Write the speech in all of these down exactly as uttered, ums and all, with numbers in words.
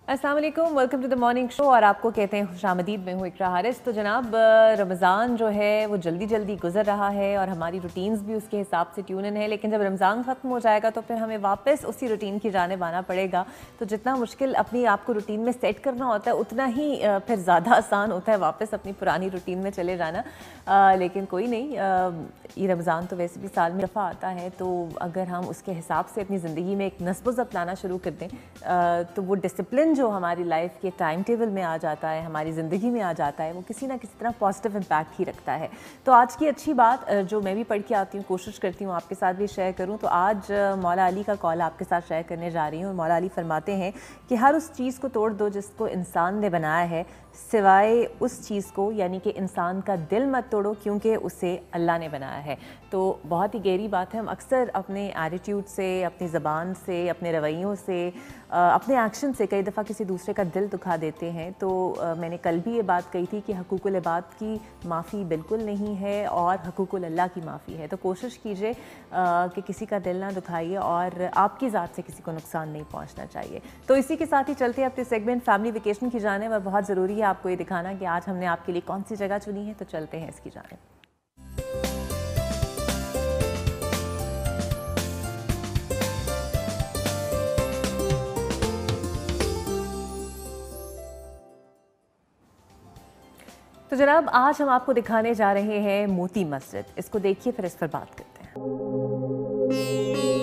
अस्सलाम वालेकुम, welcome to the morning show. और आपको कहते हैं खुशामदीद। मैं हूँ इकरा हारिस। तो जनाब, रमज़ान जो है वो जल्दी जल्दी गुजर रहा है और हमारी रूटीन्स भी उसके हिसाब से ट्यून इन है, लेकिन जब रमज़ान ख़त्म हो जाएगा तो फिर हमें वापस उसी रूटीन की जानिब आना पड़ेगा। तो जितना मुश्किल अपनी आप को रूटीन में सेट करना होता है, उतना ही फिर ज़्यादा आसान होता है वापस अपनी पुरानी रूटीन में चले जाना। आ, लेकिन कोई नहीं, आ, ये रमज़ान तो वैसे भी साल में दफ़ा आता है, तो अगर हम उसके हिसाब से अपनी ज़िंदगी में एक नस्ब अपनाना शुरू कर दें तो वो डिसिप्लिन जो हमारी लाइफ के टाइम टेबल में आ जाता है, हमारी ज़िंदगी में आ जाता है, वो किसी ना किसी तरह पॉजिटिव इम्पैक्ट ही रखता है। तो आज की अच्छी बात जो मैं भी पढ़ के आती हूँ, कोशिश करती हूँ आपके साथ भी शेयर करूँ। तो आज मौला अली का कॉल आपके साथ शेयर करने जा रही हूँ। मौला अली फरमाते हैं कि हर उस चीज़ को तोड़ दो जिसको इंसान ने बनाया है, सिवाय उस चीज़ को, यानी कि इंसान का दिल मत तोड़ो, क्योंकि उसे अल्लाह ने बनाया है। तो बहुत ही गहरी बात है। हम अक्सर अपने एटीट्यूड से, अपनी ज़बान से, अपने रवैयों से, अपने एक्शन से कई दफ़ा किसी दूसरे का दिल दुखा देते हैं। तो मैंने कल भी ये बात कही थी कि हकूकुल इबाद की माफ़ी बिल्कुल नहीं है और हकूकुल अल्लाह की माफ़ी है। तो कोशिश कीजिए कि किसी का दिल ना दुखाइए और आपकी ज़ात से किसी को नुकसान नहीं पहुँचना चाहिए। तो इसी के साथ ही चलते हैं अपने सेगमेंट फैमिली वेकेशन की जाने। और बहुत ज़रूरी है आपको ये दिखाना कि आज हमने आपके लिए कौन सी जगह चुनी है। तो चलते हैं इसकी जाने। तो जनाब, आज हम आपको दिखाने जा रहे हैं मोती मस्जिद। इसको देखिए, फिर इस पर बात करते हैं।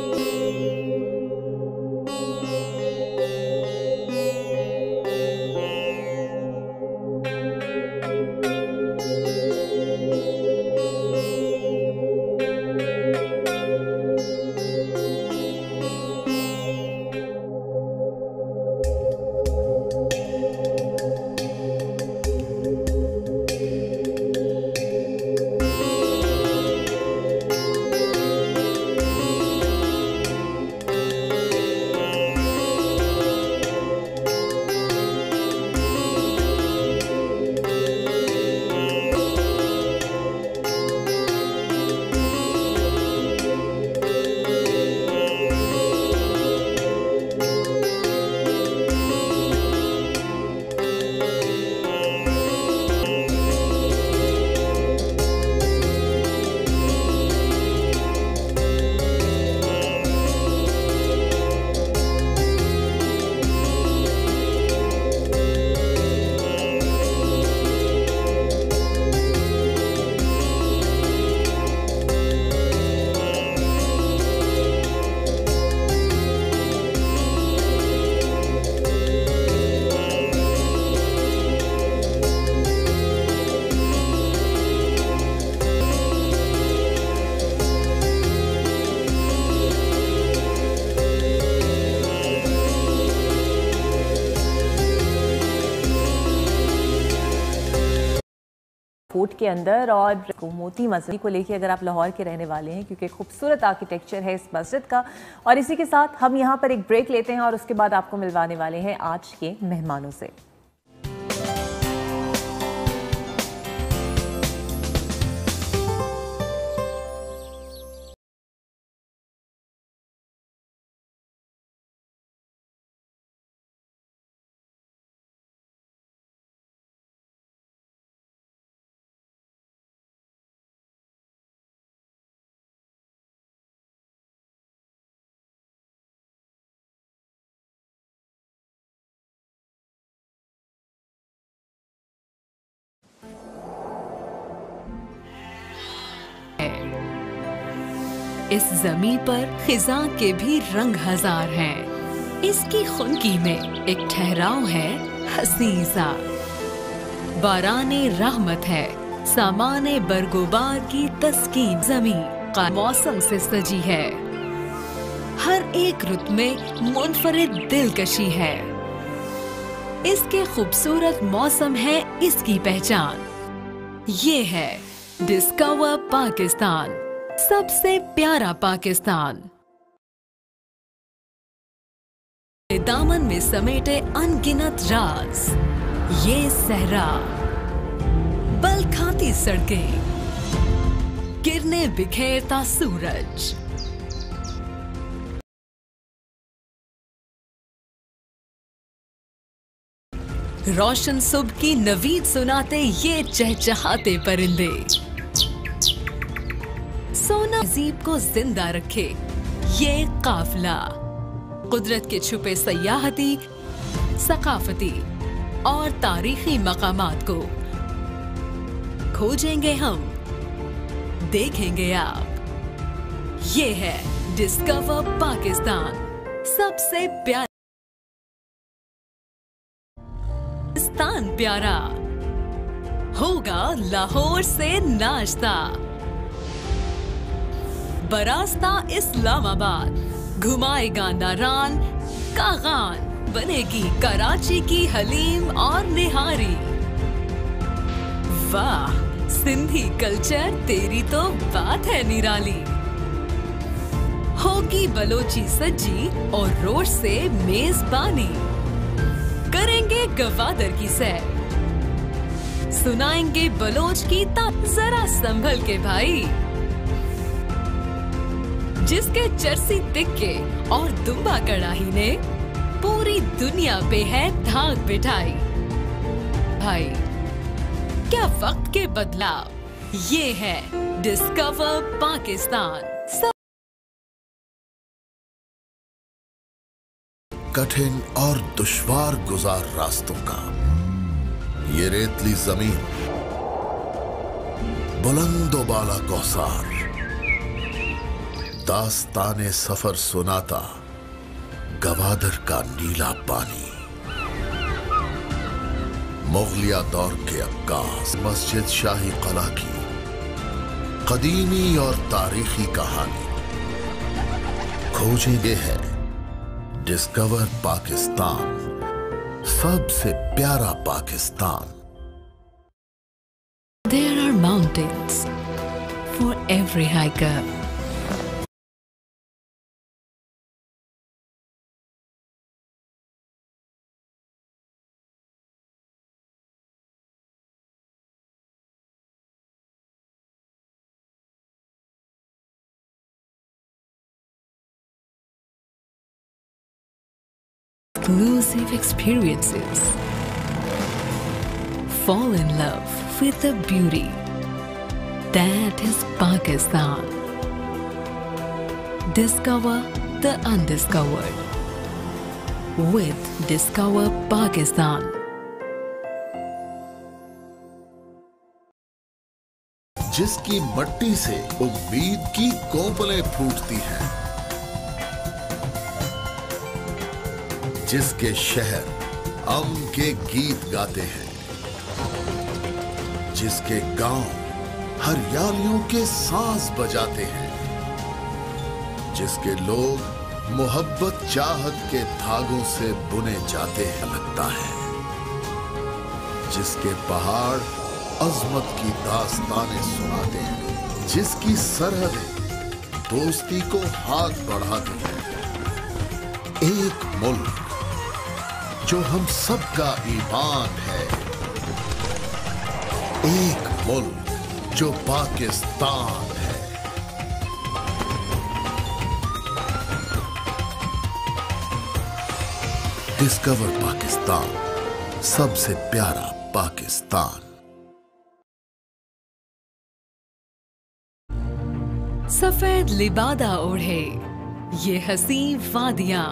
फोर्ट के अंदर और मोती मस्जिद को लेके अगर आप लाहौर के रहने वाले हैं, क्योंकि खूबसूरत आर्किटेक्चर है इस मस्जिद का। और इसी के साथ हम यहाँ पर एक ब्रेक लेते हैं और उसके बाद आपको मिलवाने वाले हैं आज के मेहमानों से। इस जमीन पर खिजां के भी रंग हजार हैं। इसकी खुनकी में एक ठहराव है हसीं सा। बाराने रहमत है, सामाने बरगुबार की तस्कीन जमीन का मौसम से सजी है। हर एक रुत में मुनफरिद दिलकशी है। इसके खूबसूरत मौसम है इसकी पहचान। ये है डिस्कवर पाकिस्तान, सबसे प्यारा पाकिस्तान। दामन में समेटे अनगिनत राज, ये सहरा, बल खाती सड़कें, किरने बिखेरता सूरज। रोशन सुबह की नवीद सुनाते ये चहचहाते परिंदे। सोना तहजीब को जिंदा रखे ये काफिला। कुदरत के छुपे सयाहती, सकाफती और तारीखी मकामात को खोजेंगे हम, देखेंगे आप। ये है डिस्कवर पाकिस्तान, सबसे प्यारा पाकिस्तान प्यारा। होगा लाहौर से नाश्ता, बरास्ता इस्लामाबाद घुमाएगा नारान कागान, बनेगी कराची की हलीम और निहारी। वाह, सिंधी कल्चर तेरी तो बात है निराली। होगी बलोची सज्जी और रोश से मेजबानी, करेंगे गवादर की सैर, सुनाएंगे बलोच की तान। जरा संभल के भाई, जिसके चरसी तिक्के और दुम्बा कड़ाही ने पूरी दुनिया पे है धाक बिठाई। भाई क्या वक्त के बदलाव, ये है डिस्कवर पाकिस्तान। कठिन और दुश्वार गुजार रास्तों का ये रेतली जमीन, बुलंदो बाला कौसार, दास्ताने सफर सुनाता गवादर का नीला पानी। मुगलिया दौर के अक्कास मस्जिद शाही कला की कदीमी और तारीखी कहानी खोजेंगे है डिस्कवर पाकिस्तान, सबसे प्यारा Pakistan. There are mountains for every hiker. Exclusive experiences. Fall in love with the beauty that is Pakistan. Discover the undiscovered with Discover Pakistan. जिसकी मट्टी से उम्मीद की कोपलें फूटती हैं, जिसके शहर अम के गीत गाते हैं, जिसके गांव हरियालियों के साज बजाते हैं, जिसके लोग मोहब्बत चाहत के धागों से बुने जाते हैं लगता है, जिसके पहाड़ अजमत की दास्तानें सुनाते हैं, जिसकी सरहदें दोस्ती को हाथ बढ़ाती हैं। एक मुल्क जो हम सबका ईमान है, एक मुल्क जो पाकिस्तान है। डिस्कवर पाकिस्तान, सबसे प्यारा पाकिस्तान। सफेद लिबादा ओढ़े ये हसी वादियां,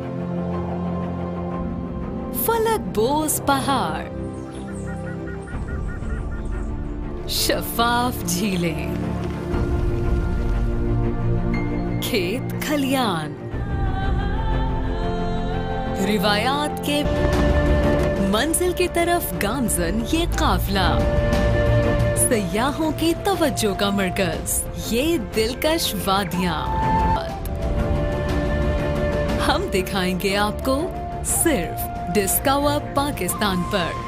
फलक बोस पहाड़, शफाफ झीलें, खेत खलियान, रिवायात के मंजिल की तरफ गामजन ये काफिला, सयाहों की तवज्जो का मरकज ये दिलकश वादियां। हम दिखाएंगे आपको सिर्फ डिस्कवर पाकिस्तान पर।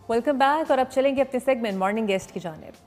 वेलकम बैक और अब चलेंगे अपने सेगमेंट मॉर्निंग गेस्ट की जानिब।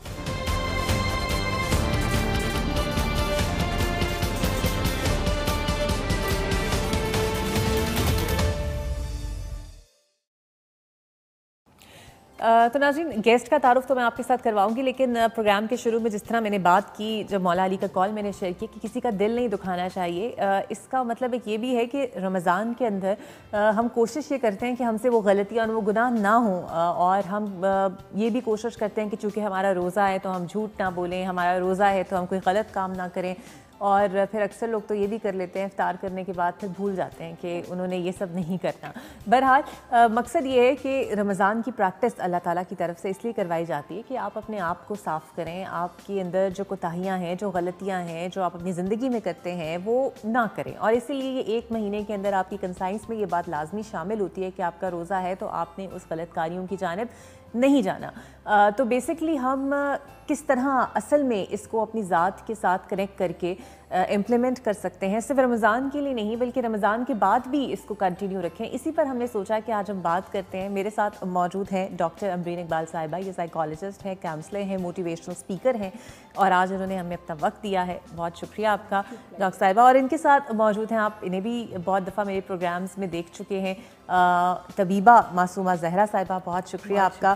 तो नाज़रीन, गेस्ट का तारुफ तो मैं आपके साथ करवाऊंगी, लेकिन प्रोग्राम के शुरू में जिस तरह मैंने बात की, जब मौला अली का कॉल मैंने शेयर किया कि किसी का दिल नहीं दुखाना चाहिए, इसका मतलब एक ये भी है कि रमज़ान के अंदर हम कोशिश ये करते हैं कि हमसे वो गलतियाँ और वो गुनाह ना हों, और हम ये भी कोशिश करते हैं कि चूँकि हमारा रोज़ा है तो हम झूठ ना बोलें, हमारा रोज़ा है तो हम कोई गलत काम ना करें। और फिर अक्सर लोग तो ये भी कर लेते हैं, इफ्तार करने के बाद फिर भूल जाते हैं कि उन्होंने ये सब नहीं करना। बहरहाल मकसद ये है कि रमज़ान की प्रैक्टिस अल्लाह ताला की तरफ से इसलिए करवाई जाती है कि आप अपने आप को साफ़ करें, आपके अंदर जो कोताहियाँ हैं, जो गलतियाँ हैं, जो आप अपनी ज़िंदगी में करते हैं वो ना करें। और इसीलिए ये एक महीने के अंदर आपकी कंसाइंस में ये बात लाजमी शामिल होती है कि आपका रोज़ा है तो आपने उस गलत कारियों की जानिब नहीं जाना। आ, तो बेसिकली हम किस तरह असल में इसको अपनी ज़ात के साथ कनेक्ट करके इम्प्लीमेंट कर सकते हैं, सिर्फ रमज़ान के लिए नहीं बल्कि रमज़ान के बाद भी इसको कंटिन्यू रखें, इसी पर हमने सोचा कि आज हम बात करते हैं। मेरे साथ मौजूद हैं डॉक्टर अमरीन इकबाल साहिबा, ये साइकोलॉजिस्ट हैं, काउंसलर हैं, मोटिवेशनल स्पीकर हैं, और आज उन्होंने हमें अपना वक्त दिया है, बहुत शुक्रिया आपका डॉक्टर साहिबा। और इनके साथ मौजूद हैं, आप इन्हें भी बहुत दफ़ा मेरे प्रोग्राम्स में देख चुके हैं, तबीबा मासूमा जहरा साहिबा, बहुत शुक्रिया आपका।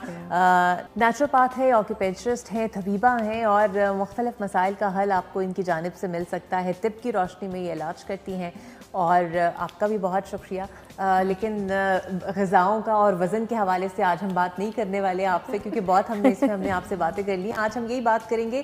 नेचुरोपैथ है, ऑक्यूपेंशनिस्ट हैं, तबीबा हैं, और मुख्तलिफ मसाइल का हल आपको इनकी जानिब से मिल सकता है। तिब की रोशनी में ये इलाज करती हैं, और आपका भी बहुत शुक्रिया। आ, लेकिन ग़िज़ाओं का और वज़न के हवाले से आज हम बात नहीं करने वाले आपसे, क्योंकि बहुत हमने इसमें हमने आपसे बातें कर ली। आज हम यही बात करेंगे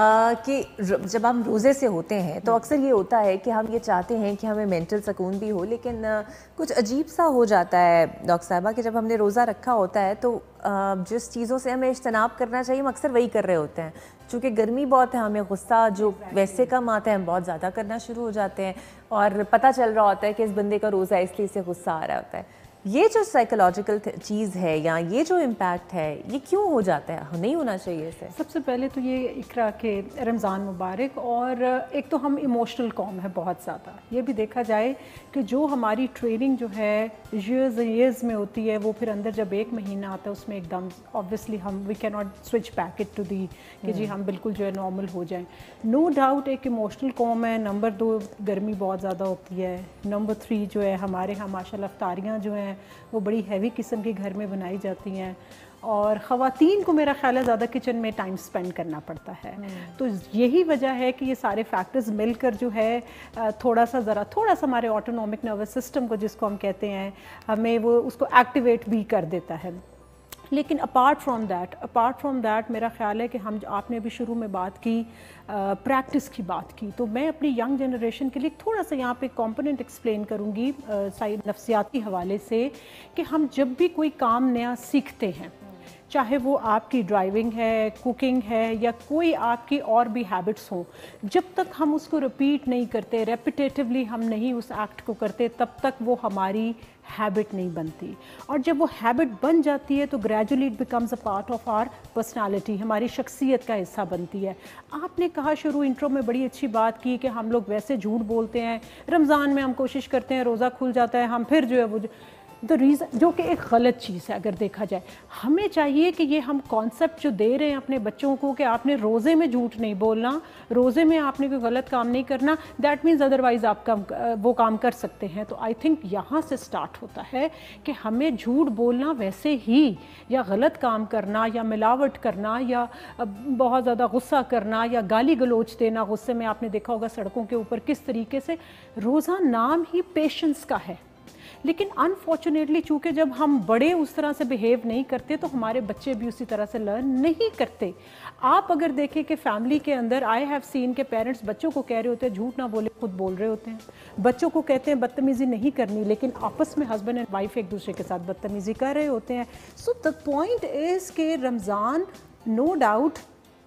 कि जब हम रोज़े से होते हैं तो अक्सर ये होता है कि हम ये चाहते हैं कि हमें मेंटल सुकून भी हो, लेकिन आ, कुछ अजीब सा हो जाता है डॉक्टर साहिबा कि जब हमने रोज़ा रखा होता है तो आ, जिस चीज़ों से हमें इज्तनाब करना चाहिए हम अक्सर वही कर रहे होते हैं। चूँकि गर्मी बहुत है, हमें गुस्सा जो वैसे कम आता है हम बहुत ज़्यादा करना शुरू हो जाते हैं, और पता चल रहा होता है कि इस बंदे का रोज़ा इसलिए इसे गुस्सा आ रहा होता है। ये जो साइकोलॉजिकल चीज़ है या ये जो इम्पैक्ट है, ये क्यों हो जाता है, नहीं होना चाहिए इसे? सबसे पहले तो ये इकरा के रमज़ान मुबारक। और एक तो हम इमोशनल कौम है बहुत ज़्यादा, ये भी देखा जाए कि जो हमारी ट्रेनिंग जो है ईयर्स ईयर्स में होती है, वो फिर अंदर जब एक महीना आता है उसमें एकदम ऑब्वियसली हम we can not switch back it to the कि जी हम बिल्कुल जो है नॉर्मल हो जाएं। नो डाउट एक इमोशनल कौम है। नंबर दो, गर्मी बहुत ज़्यादा होती है। नंबर थ्री जो है हमारे यहाँ माशाल्लाह इफ्तारियाँ जो हैं वो बड़ी हैवी किस्म की घर में बनाई जाती हैं, और ख़वातीन को मेरा ख्याल है ज़्यादा किचन में टाइम स्पेंड करना पड़ता है। तो यही वजह है कि ये सारे फैक्टर्स मिलकर जो है थोड़ा सा ज़रा थोड़ा सा हमारे ऑटोनॉमिक नर्वस सिस्टम को, जिसको हम कहते हैं, हमें वो उसको एक्टिवेट भी कर देता है। लेकिन apart from that apart from that मेरा ख्याल है कि हम, आपने भी शुरू में बात की प्रैक्टिस की बात की, तो मैं अपनी यंग जनरेशन के लिए थोड़ा सा यहाँ पे कंपोनेंट एक्सप्लेन करूँगी साइड नफ्सियाती हवाले से, कि हम जब भी कोई काम नया सीखते हैं, चाहे वो आपकी ड्राइविंग है, कुकिंग है, या कोई आपकी और भी हैबिट्स हों, जब तक हम उसको रिपीट नहीं करते, रेपिटेटिवली हम नहीं उस एक्ट को करते, तब तक वो हमारी हैबिट नहीं बनती। और जब वो हैबिट बन जाती है तो gradually it becomes a part of our personality, हमारी शख्सियत का हिस्सा बनती है। आपने कहा शुरू इंट्रो में बड़ी अच्छी बात की कि हम लोग वैसे झूठ बोलते हैं, रमज़ान में हम कोशिश करते हैं, रोज़ा खुल जाता है, हम फिर जो है वो द रीज़न, जो कि एक गलत चीज़ है अगर देखा जाए। हमें चाहिए कि ये हम कॉन्सेप्ट जो दे रहे हैं अपने बच्चों को कि आपने रोज़े में झूठ नहीं बोलना, रोज़े में आपने कोई गलत काम नहीं करना, दैट मीन्स अदरवाइज़ आप काम वो काम कर सकते हैं। तो आई थिंक यहाँ से स्टार्ट होता है कि हमें झूठ बोलना वैसे ही, या गलत काम करना, या मिलावट करना, या बहुत ज़्यादा गुस्सा करना, या गाली गलोच देना। गुस्से में आपने देखा होगा सड़कों के ऊपर किस तरीके से, रोज़ा नाम ही पेशेंस का है, लेकिन अनफॉर्चुनेटली चूँकि जब हम बड़े उस तरह से बिहेव नहीं करते तो हमारे बच्चे भी उसी तरह से लर्न नहीं करते। आप अगर देखें कि फैमिली के अंदर आई हैव सीन के पेरेंट्स बच्चों को कह रहे होते हैं झूठ ना बोले, खुद बोल रहे होते हैं, बच्चों को कहते हैं बदतमीज़ी नहीं करनी, लेकिन आपस में हस्बैंड एंड वाइफ एक दूसरे के साथ बदतमीज़ी कर रहे होते हैं। सो द पॉइंट इज़ के रमज़ान नो डाउट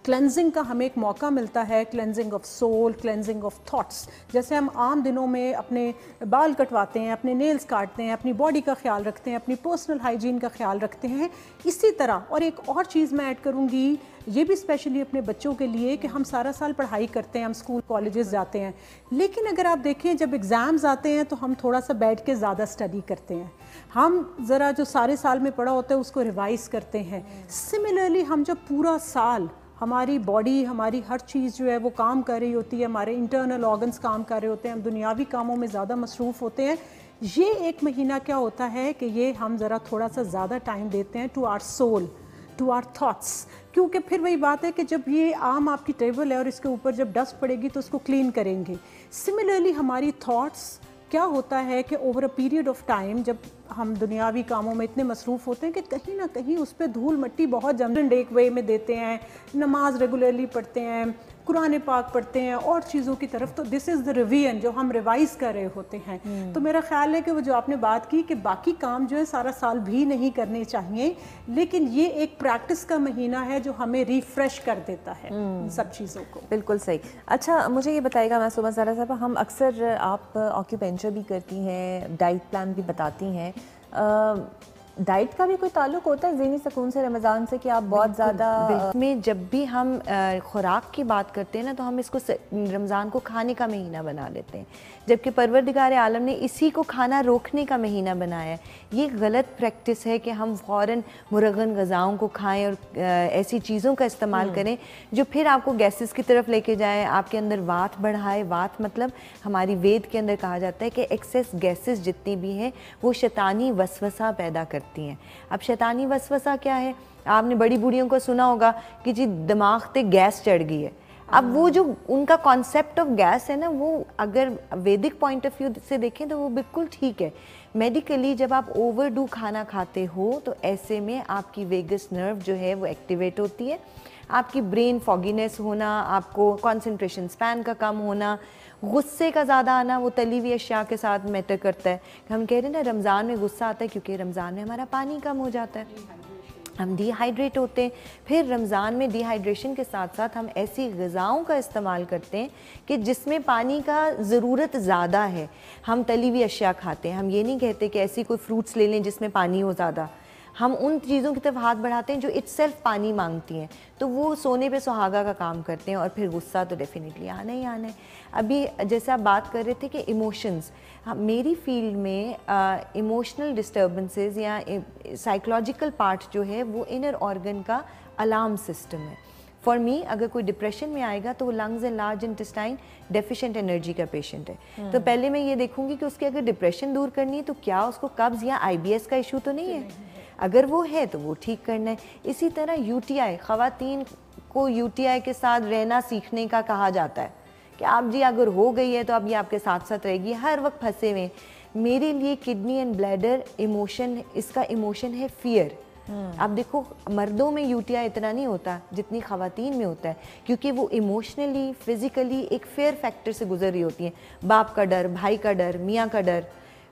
क्लेंजिंग का हमें एक मौका मिलता है, cleansing of soul, cleansing of thoughts. जैसे हम आम दिनों में अपने बाल कटवाते हैं, अपने नेल्स काटते हैं, अपनी बॉडी का ख्याल रखते हैं, अपनी पर्सनल हाइजीन का ख्याल रखते हैं, इसी तरह और एक और चीज़ मैं ऐड करूँगी, ये भी स्पेशली अपने बच्चों के लिए कि हम सारा साल पढ़ाई करते हैं, हम स्कूल कॉलेजेस जाते हैं, लेकिन अगर आप देखें जब एग्ज़ाम्स आते हैं तो हम थोड़ा सा बैठ के ज़्यादा स्टडी करते हैं, हम ज़रा जो सारे साल में पढ़ा होता है उसको रिवाइज़ करते हैं। सिमिलरली हम जब पूरा साल हमारी बॉडी, हमारी हर चीज़ जो है वो काम कर रही होती है, हमारे इंटरनल ऑर्गन्स काम कर रहे होते हैं, हम दुनियावी कामों में ज़्यादा मसरूफ़ होते हैं, ये एक महीना क्या होता है कि ये हम ज़रा थोड़ा सा ज़्यादा टाइम देते हैं to our soul, to our thoughts, क्योंकि फिर वही बात है कि जब ये आम आपकी टेबल है और इसके ऊपर जब डस्ट पड़ेगी तो उसको क्लीन करेंगे। सिमिलरली हमारी थॉट्स क्या होता है कि over a period of time जब हम दुनियावी कामों में इतने मसरूफ़ होते हैं कि कहीं ना कहीं उस पर धूल मिट्टी बहुत जमन एक वे में देते हैं, नमाज रेगुलरली पढ़ते हैं, कुरान पाक पढ़ते हैं और चीज़ों की तरफ, तो दिस इज़ द रिवीजन जो हम रिवाइज़ कर रहे होते हैं। तो मेरा ख्याल है कि वो जो आपने बात की कि बाकी काम जो है सारा साल भी नहीं करने चाहिए, लेकिन ये एक प्रैक्टिस का महीना है जो हमें रिफ़्रेश कर देता है इन सब चीज़ों को। बिल्कुल सही। अच्छा मुझे ये बताइएगा मैं सुबह ज़रा साहब, हम अक्सर आप ऑक्यूपेंचर भी करती हैं, डाइट प्लान भी बताती हैं, डाइट का भी कोई ताल्लुक होता है ज़हनी सुकून से रमज़ान से कि आप बहुत ज़्यादा में जब भी हम खुराक की बात करते हैं ना तो हम इसको रमज़ान को खाने का महीना बना लेते हैं, जबकि परवरदिगार आलम ने इसी को खाना रोकने का महीना बनाया है। ये गलत प्रैक्टिस है कि हम फ़ौरन मुरगन ग़िज़ाओं को खाएं और ऐसी चीज़ों का इस्तेमाल करें जो फिर आपको गैसेस की तरफ लेके जाए, आपके अंदर वात बढ़ाए। वात मतलब हमारी वेद के अंदर कहा जाता है कि एक्सेस गैसेस जितनी भी हैं वो शैतानी वसवसा पैदा करती हैं। अब शैतानी वसवसा क्या है? आपने बड़ी बूढ़ियों को सुना होगा कि जी दिमाग पे गैस चढ़ गई है। अब वो जो उनका कॉन्सेप्ट ऑफ गैस है ना, वो अगर वैदिक पॉइंट ऑफ व्यू से देखें तो वो बिल्कुल ठीक है। मेडिकली जब आप ओवरडू खाना खाते हो तो ऐसे में आपकी वेगस नर्व जो है वो एक्टिवेट होती है, आपकी ब्रेन फॉगीनेस होना, आपको कंसंट्रेशन स्पैन का कम होना, गुस्से का ज़्यादा आना, वो तली हुई अशिया के साथ मैटर करता है। हम कह रहे हैं ना रमज़ान में गुस्सा आता है क्योंकि रमज़ान में हमारा पानी कम हो जाता है, हम डिहाइड्रेट होते हैं। फिर रमज़ान में डिहाइड्रेशन के साथ साथ हम ऐसी ग़िज़ाओं का इस्तेमाल करते हैं कि जिसमें पानी का ज़रूरत ज़्यादा है। हम तली हुई अशिया खाते हैं, हम ये नहीं कहते कि ऐसी कोई फ्रूट्स ले लें जिसमें पानी हो ज़्यादा, हम उन चीज़ों की तरफ हाथ बढ़ाते हैं जो इटसेल्फ पानी मांगती हैं, तो वो सोने पे सुहागा का काम करते हैं। और फिर गुस्सा तो डेफिनेटली आना ही आना है। अभी जैसे आप बात कर रहे थे कि इमोशंस, हाँ, मेरी फील्ड में इमोशनल डिस्टर्बेंसेस या साइकोलॉजिकल पार्ट जो है वो इनर ऑर्गन का अलार्म सिस्टम है। फॉर मी अगर कोई डिप्रेशन में आएगा तो वो lungs and large intestine deficient energy का पेशेंट है। तो पहले मैं ये देखूंगी कि उसकी अगर डिप्रेशन दूर करनी है तो क्या उसको कब्ज़ या आईबीएस का इशू तो नहीं है, अगर वो है तो वो ठीक करना है। इसी तरह यूटीआई, ख़वातीन को यूटीआई के साथ रहना सीखने का कहा जाता है कि आप जी अगर हो गई है तो अब ये आपके साथ साथ रहेगी, हर वक्त फंसे हुए। मेरे लिए किडनी एंड ब्लैडर इमोशन, इसका इमोशन है फियर। अब देखो मर्दों में यूटीआई इतना नहीं होता जितनी ख़वातीन में होता है, क्योंकि वो इमोशनली फिज़िकली एक फेयर फैक्टर से गुजर रही होती हैं। बाप का डर, भाई का डर, मियाँ का डर,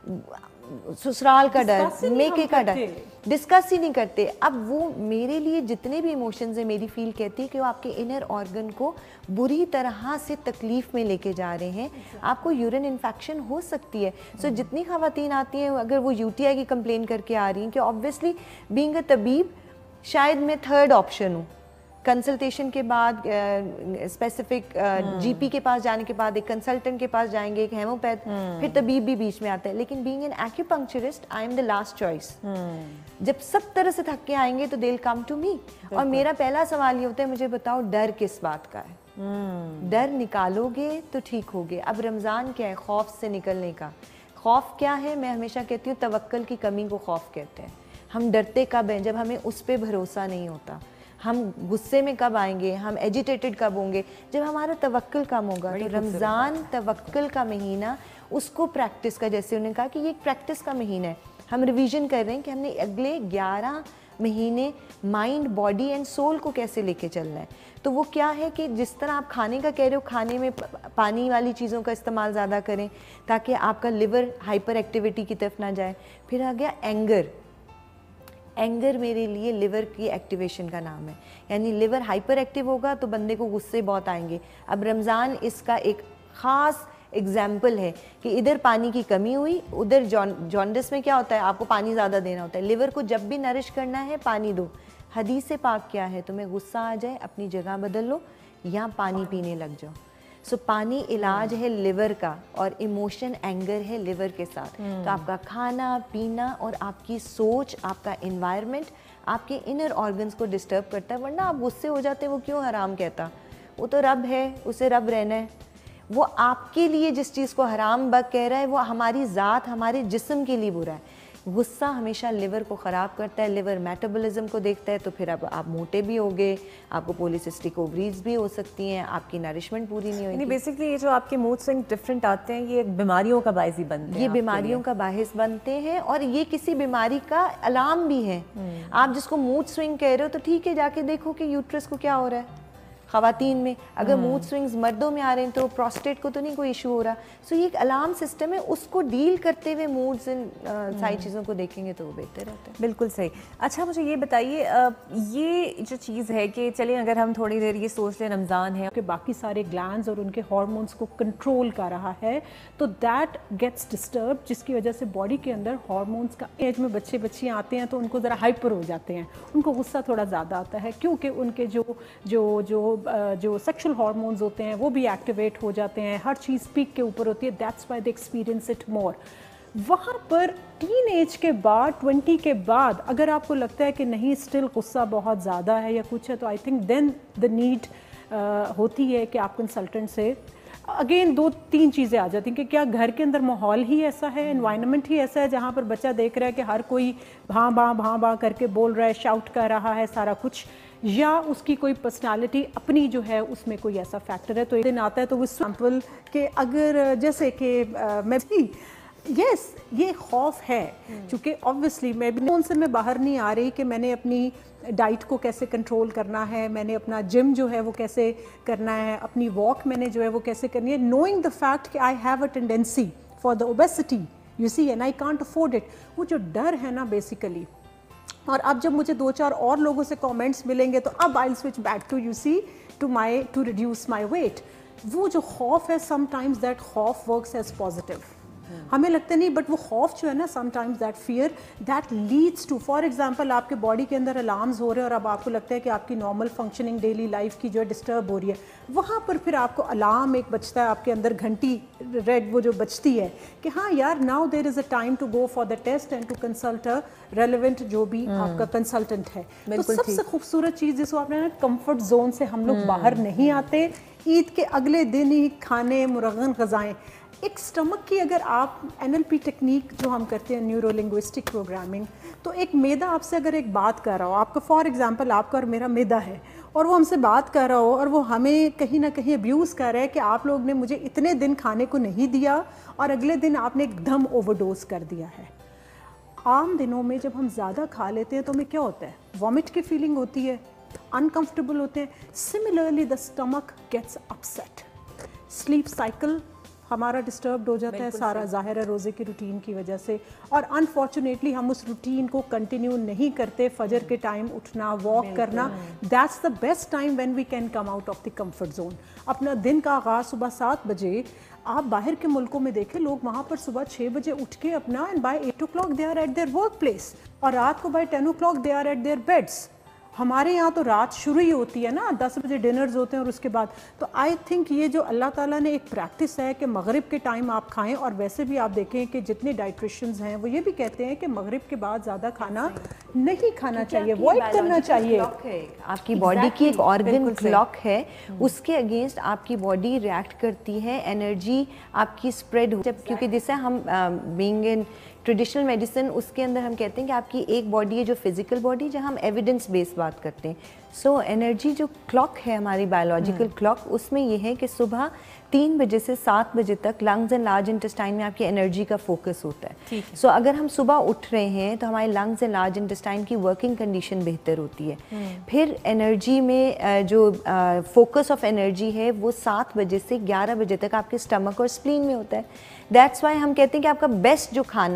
ससुराल का डर, मेके का डर, डिस्कस ही नहीं करते। अब वो मेरे लिए जितने भी इमोशंस हैं, मेरी फील कहती है कि वो आपके इनर ऑर्गन को बुरी तरह से तकलीफ में लेके जा रहे हैं। आपको यूरिन इन्फेक्शन हो सकती है। सो so, जितनी ख़वातीन आती हैं अगर वो यूटीआई की कंप्लेन करके आ रही हैं कि ऑब्वियसली बीइंग अ तबीब शायद मैं थर्ड ऑप्शन हूँ। कंसल्टेशन के बाद स्पेसिफिक जीपी के पास जाने के बाद एक कंसल्टेंट के पास जाएंगे, एक हेमोपैथ, फिर तबीब भी बीच में आता है। लेकिन being an acupuncturist I am the last choice. जब सब तरह से थक के आएंगे तो they will come to me. और मेरा पहला सवाल ये होता है, मुझे बताओ डर किस बात का है? hmm. डर निकालोगे तो ठीक होगे। अब रमज़ान क्या है? खौफ से निकलने का। खौफ क्या है? मैं हमेशा कहती हूँ तवक्कल की कमी को खौफ कहते हैं। हम डरते कब हैं? जब हमें उस पर भरोसा नहीं होता। हम गुस्से में कब आएंगे, हम एजिटेटेड कब होंगे? जब हमारा तवक्कुल कम होगा। तो रमज़ान तवक्कुल का महीना, उसको प्रैक्टिस का, जैसे उन्होंने कहा कि ये एक प्रैक्टिस का महीना है। हम रिवीजन कर रहे हैं कि हमने अगले ग्यारह महीने माइंड, बॉडी एंड सोल को कैसे लेके चलना है। तो वो क्या है कि जिस तरह आप खाने का कह रहे हो, खाने में पानी वाली चीज़ों का इस्तेमाल ज़्यादा करें ताकि आपका लिवर हाइपर एक्टिविटी की तरफ ना जाए। फिर आ गया एंगर। एंगर मेरे लिए लिवर की एक्टिवेशन का नाम है, यानी लिवर हाइपर एक्टिव होगा तो बंदे को गुस्से बहुत आएंगे। अब रमज़ान इसका एक ख़ास एग्जाम्पल है कि इधर पानी की कमी हुई, उधर जॉन जॉन्डिस में क्या होता है, आपको पानी ज़्यादा देना होता है। लिवर को जब भी नरिश करना है पानी दो। हदीस से पाक क्या है, तुम्हें गुस्सा आ जाए अपनी जगह बदल लो या पानी पीने लग जाओ। सो so, पानी इलाज है लिवर का और इमोशन एंगर है लिवर के साथ। तो आपका खाना पीना और आपकी सोच, आपका इन्वायरमेंट आपके इनर ऑर्गन्स को डिस्टर्ब करता है। वरना आप गुस्से हो जाते, वो क्यों हराम कहता, वो तो रब है, उसे रब रहना है। वो आपके लिए जिस चीज़ को हराम बक कह रहा है वो हमारी ज़ात, हमारे जिस्म के लिए बुरा है। गुस्सा हमेशा लिवर को ख़राब करता है, लिवर मेटाबॉलिज्म को देखता है। तो फिर अब आप मोटे भी होगे, आपको पॉलीसिस्टिक ओवरीज भी हो सकती हैं, आपकी नरिशमेंट पूरी नहीं होगी। बेसिकली ये जो आपके मूड स्विंग डिफरेंट आते हैं ये बीमारियों का बायस ही बनते हैं, ये बीमारियों का बाहिस बनते हैं और ये किसी बीमारी का अलार्म भी है। आप जिसको मूड स्विंग कह रहे हो तो ठीक है, जाके देखो कि यूट्रस को क्या हो रहा है ख़वातीन में। अगर मूड स्विंग्स मर्दों में आ रहे हैं तो प्रोस्टेट को तो नहीं कोई इशू हो रहा। सो so, ये एक अलार्म सिस्टम है, उसको डील करते हुए मूड्स इन सारी चीज़ों को देखेंगे तो वो बेहतर रहता है। बिल्कुल सही। अच्छा मुझे ये बताइए, ये जो चीज़ है कि चलें अगर हम थोड़ी देर ये सोच लें रमज़ान है कि बाकी सारे ग्लैंड्स और उनके हार्मोन्स को कंट्रोल कर रहा है तो दैट गेट्स डिस्टर्ब, जिसकी वजह से बॉडी के अंदर हार्मोन्स का एज में बच्चे बच्चियाँ आते हैं तो उनको ज़रा हाइपर हो जाते हैं, उनको गुस्सा थोड़ा ज़्यादा आता है क्योंकि उनके जो जो जो जो सेक्सुअल हार्मोन्स होते हैं वो भी एक्टिवेट हो जाते हैं, हर चीज़ पीक के ऊपर होती है। That's why they experience it more. वहाँ पर टीन एज के बाद, ट्वेंटी के बाद अगर आपको लगता है कि नहीं स्टिल गुस्सा बहुत ज़्यादा है या कुछ है, तो I think then the need होती है कि आप कंसल्टेंट से अगेन दो तीन चीज़ें आ जाती हैं कि क्या घर के अंदर माहौल ही ऐसा है, एनवायरनमेंट ही ऐसा है जहाँ पर बच्चा देख रहा है कि हर कोई भां भां भां भां करके बोल रहा है, शाउट कर रहा है सारा कुछ, या उसकी कोई पर्सनालिटी अपनी जो है उसमें कोई ऐसा फैक्टर है। तो एक दिन आता है तो वो सैम्पल के अगर जैसे कि मैं भी यस yes, ये खौफ है क्योंकि ऑब्वियसली मैं भी उनसे मैं बाहर नहीं आ रही कि मैंने अपनी डाइट को कैसे कंट्रोल करना है, मैंने अपना जिम जो है वो कैसे करना है, अपनी वॉक मैंने जो है वो कैसे करनी है, नोइंग द फैक्ट कि I have a tendency for the obesity you see and I can't afford it. वो जो डर है ना बेसिकली, और अब जब मुझे दो चार और लोगों से कमेंट्स मिलेंगे तो अब I will switch back to you see to my to reduce my weight. वो जो खौफ है समटाइम्स दैट खौफ वर्क्स एज पॉजिटिव, हमें लगता नहीं, बट वो खौफ जो है ना sometimes that fear that leads to, for example आपके बॉडी के अंदर अलार्म्स हो रहे हैं और अब आपको लगता है कि आपकी नॉर्मल फंक्शनिंग डेली लाइफ की जो है डिस्टर्ब हो रही है, वहाँ पर फिर आपको अलार्म एक बजता है आपके अंदर, घंटी रेड वो जो बजती है कि हाँ यार now there is a time to go for the test and to consult a relevant जो भी आपका कंसल्टेंट है। तो सबसे खूबसूरत चीज़ जिसको आपने ना कंफर्ट जोन से हम लोग बाहर नहीं आते, ईद के अगले दिन ही खाने मुरगन ग़ज़ाएँ, एक स्टमक की अगर आप एन एल पी टेक्निक जो हम करते हैं न्यूरो लिंग्विस्टिक प्रोग्रामिंग, तो एक मैदा आपसे अगर एक बात कर रहा हो, आपका फॉर एग्जांपल आपका और मेरा मैदा है और वो हमसे बात कर रहा हो और वो हमें कहीं ना कहीं अब्यूज़ कर रहा है कि आप लोग ने मुझे इतने दिन खाने को नहीं दिया और अगले दिन आपने एकदम ओवरडोज कर दिया है। आम दिनों में जब हम ज़्यादा खा लेते हैं तो हमें क्या होता है, वॉमिट की फीलिंग होती है, अनकम्फर्टेबल होते हैं। Similarly the stomach gets upset, sleep cycle हमारा डिस्टर्ब्ड हो जाता है सारा, ज़ाहिर है रोज़े की रूटीन की वजह से, और अनफॉर्चुनेटली हम उस रूटीन को कंटिन्यू नहीं करते। फजर के टाइम उठना, वॉक करना, that's the best time when we can come out of the comfort zone. अपना दिन का आगाज़ सुबह सात बजे, आप बाहर के मुल्कों में देखें लोग वहाँ पर सुबह छः बजे उठ के अपना and by eight o'clock they are at their work place, और रात को by ten o'clock they are at their beds. हमारे यहाँ तो रात शुरू ही होती है ना, दस बजे डिनर्स होते हैं और उसके बाद। तो आई थिंक ये जो अल्लाह ताला ने एक प्रैक्टिस है कि मगरिब के टाइम आप खाएं, और वैसे भी आप देखें कि जितने डाइट्रिशियंस हैं वो ये भी कहते हैं कि मगरिब के बाद ज़्यादा खाना नहीं खाना चाहिए, अवॉइड करना चाहिए। आपकी बॉडी की एक ऑर्गन क्लॉक है, उसके अगेंस्ट आपकी बॉडी रिएक्ट करती है, एनर्जी आपकी स्प्रेड हो, जब क्योंकि जैसे हम बीइंग इन ट्रेडिशनल मेडिसिन उसके अंदर हम कहते हैं कि आपकी एक बॉडी है जो फिजिकल बॉडी, जहाँ हम एविडेंस बेस्ड बात करते हैं। सो एनर्जी जो क्लॉक है हमारी बायोलॉजिकल क्लॉक, उसमें ये है कि सुबह तीन बजे से सात बजे तक लंग्स एंड लार्ज इंटेस्टाइन में आपकी एनर्जी का फोकस होता है। सो so, अगर हम सुबह उठ रहे हैं तो हमारे लंग्स एंड लार्ज इंटेस्टाइन की वर्किंग कंडीशन बेहतर होती है। फिर एनर्जी में जो फोकस ऑफ एनर्जी है वो सात बजे से ग्यारह बजे तक आपके स्टमक और स्प्लीन में होता है। दैट्स वाई हम कहते हैं कि आपका बेस्ट जो खाना है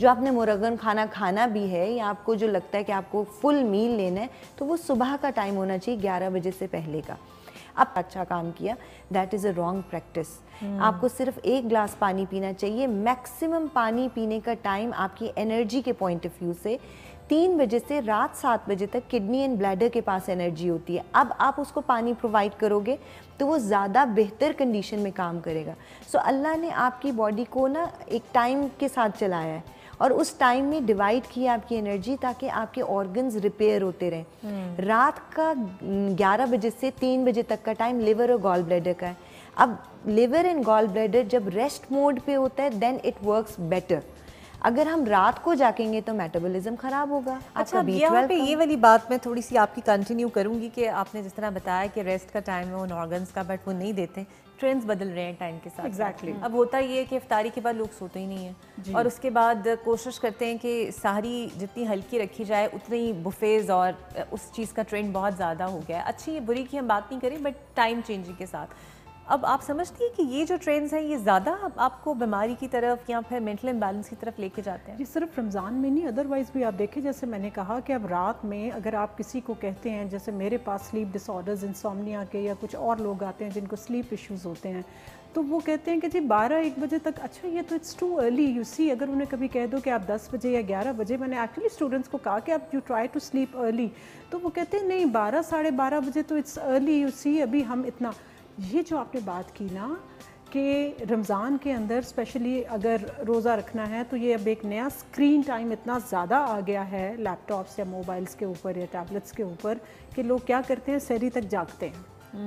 जो आपने मुरगन खाना खाना भी है या आपको जो लगता है कि आपको फुल मील लेना है, तो वो सुबह का टाइम होना चाहिए ग्यारह बजे से पहले का। अब अच्छा काम किया, that is a wrong practice. आपको सिर्फ एक ग्लास पानी पीना चाहिए। मैक्सिमम पानी पीने का टाइम आपकी एनर्जी के पॉइंट ऑफ व्यू से तीन बजे से रात सात बजे तक किडनी एंड ब्लैडर के पास एनर्जी होती है। अब आप उसको पानी प्रोवाइड करोगे तो वो ज़्यादा बेहतर कंडीशन में काम करेगा। सो so, अल्लाह ने आपकी बॉडी को ना एक टाइम के साथ चलाया है और उस टाइम में डिवाइड किया आपकी एनर्जी ताकि आपके ऑर्गन्स रिपेयर होते रहें। रात का ग्यारह बजे से तीन बजे तक का टाइम लिवर और गॉल ब्लैडर का है। अब लिवर एंड गॉल ब्लैडर जब रेस्ट मोड पे होता है देन इट वर्क्स बेटर। अगर हम रात को जागेंगे तो मेटाबॉलिज्म खराब होगा। अच्छा, अब यहाँ पे ये वाली बात मैं थोड़ी सी आपकी कंटिन्यू करूँगी कि आपने जिस तरह बताया कि रेस्ट का टाइम है उन ऑर्गन्स का, बट वो नहीं देते, ट्रेंड्स बदल रहे हैं टाइम के साथ। Exactly exactly. अब होता ये है कि इफ्तारी के बाद लोग सोते ही नहीं हैं और उसके बाद कोशिश करते हैं कि सारी जितनी हल्की रखी जाए उतनी बुफेज़, और उस चीज़ का ट्रेंड बहुत ज़्यादा हो गया है। अच्छी बुरी की हम बात नहीं करें, बट टाइम चेंजिंग के साथ अब आप समझती हैं कि ये जो ट्रेंड्स हैं ये ज़्यादा आपको बीमारी की तरफ या फिर मेंटल इम्बैलेंस की तरफ लेके जाते हैं? ये सिर्फ रमज़ान में नहीं, अदरवाइज़ भी आप देखें, जैसे मैंने कहा कि अब रात में अगर आप किसी को कहते हैं, जैसे मेरे पास स्लीप डिसऑर्डर्स, इंसोम्निया के या कुछ और लोग आते हैं जिनको स्लीप इश्यूज़ होते हैं, तो वो कहते हैं कि जी बारह एक बजे तक, अच्छा ये तो it's too early. You see, अगर उन्हें कभी कह दो कि आप दस बजे या ग्यारह बजे, मैंने एक्चुअली स्टूडेंट्स को कहा कि आप you try to sleep early, तो वो कहते हैं नहीं बारह साढ़े बारह बजे तो इट्स अर्ली। यू सी, अभी हम इतना, ये जो आपने बात की ना कि रमज़ान के अंदर स्पेशली अगर रोज़ा रखना है तो ये अब एक नया स्क्रीन टाइम इतना ज़्यादा आ गया है लैपटॉप्स या मोबाइल्स के ऊपर या टैबलेट्स के ऊपर कि लोग क्या करते हैं, सहरी तक जागते हैं।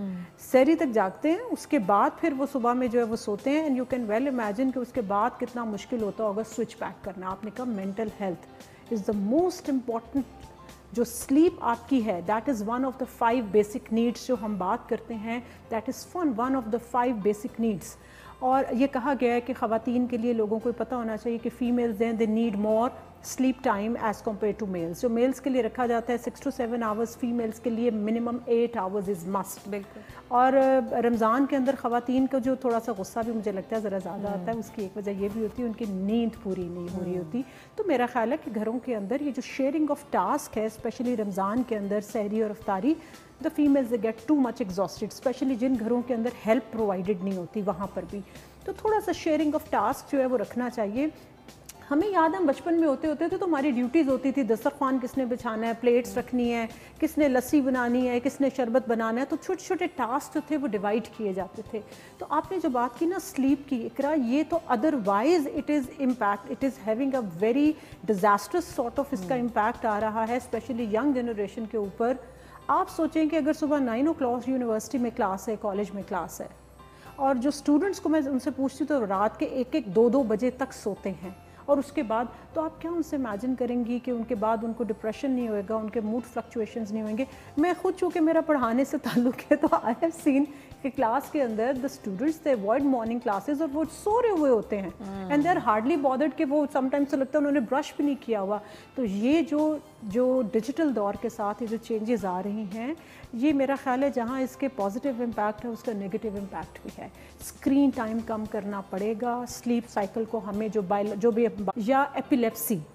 सहरी तक जागते हैं, उसके बाद फिर वो सुबह में जो है वो सोते हैं। And you can well imagine कि उसके बाद कितना मुश्किल होता होगा स्विच बैक करना। आपने कहा mental health is the most important. जो स्लीप आपकी है that is one of the five basic needs जो हम बात करते हैं, that is fun one of the five basic needs. और ये कहा गया है कि ख़वातीन के लिए लोगों को पता होना चाहिए कि फ़ीमेल्स हैं they need more sleep time as compare to males. जो मेल्स के लिए रखा जाता है six to seven hours, females के लिए minimum eight hours is must. बिल्कुल। और रमज़ान के अंदर ख़वातीन का जो थोड़ा सा गुस्सा भी मुझे लगता है ज़रा ज़्यादा आता है, उसकी एक वजह ये भी होती है उनकी नींद पूरी नहीं हो रही होती। तो मेरा ख्याल है कि घरों के अंदर ये जो शेयरिंग ऑफ टास्क है, स्पेशली रमज़ान के अंदर सहरी और अफ्तारी, the females they get too much exhausted, specially जिन घरों के अंदर हेल्प प्रोवाइडेड नहीं होती वहाँ पर भी। तो थोड़ा सा शेयरिंग ऑफ टास्क जो है वो रखना चाहिए। हमें याद, हम बचपन में होते होते थे तो हमारी ड्यूटीज़ होती थी, दस्तरखान किसने बिछाना है, प्लेट्स रखनी है, किसने लस्सी बनानी है, किसने शरबत बनाना है, तो छोटे छोटे टास्क जो थे वो डिवाइड किए जाते थे। तो आपने जो बात की ना स्लीप की, इकरा, ये तो otherwise it is impact, it is having a very disasters sort of इसका इम्पैक्ट आ रहा है स्पेशली यंग जनरेशन के ऊपर। आप सोचें कि अगर सुबह नाइन ओ क्लॉक यूनिवर्सिटी में क्लास है, कॉलेज में क्लास है, और जो स्टूडेंट्स को मैं उनसे पूछती हूँ तो रात के एक एक दो दो बजे तक सोते हैं, और उसके बाद तो आप क्या उनसे इमेजिन करेंगी कि उनके बाद उनको डिप्रेशन नहीं होएगा, उनके मूड फ्लक्चुएशंस नहीं होंगे। मैं खुद चूँकि मेरा पढ़ाने से ताल्लुक़ है तो आई हैव सीन कि क्लास के अंदर the students they avoid morning classes और वो सो रहे हुए होते हैं and they are hardly bothered कि वो समटाइम्स तो लगता है उन्होंने ब्रश भी नहीं किया हुआ। तो ये जो जो डिजिटल दौर के साथ ये जो चेंजेस आ रही हैं, ये मेरा ख्याल है जहाँ इसके पॉजिटिव इम्पैक्ट है उसका नेगेटिव इम्पैक्ट भी है। स्क्रीन टाइम कम करना पड़ेगा, स्लीप साइकिल को हमें जो बाइल जो भी, या एपिलेप्सी